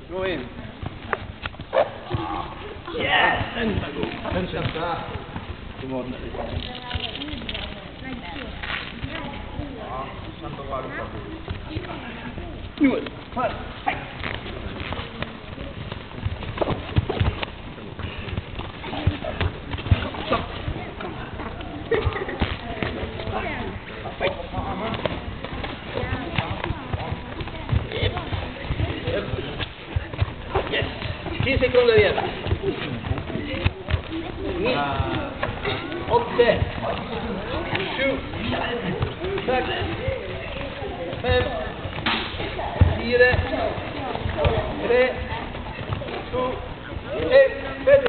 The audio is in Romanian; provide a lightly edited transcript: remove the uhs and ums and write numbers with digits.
Gå in. Yes! Den känsla. Nu, fast. Hej. Yes, 10 sekunder igen. 9, 8, 7, 6, 5, 4, 3, 2, 1, 5.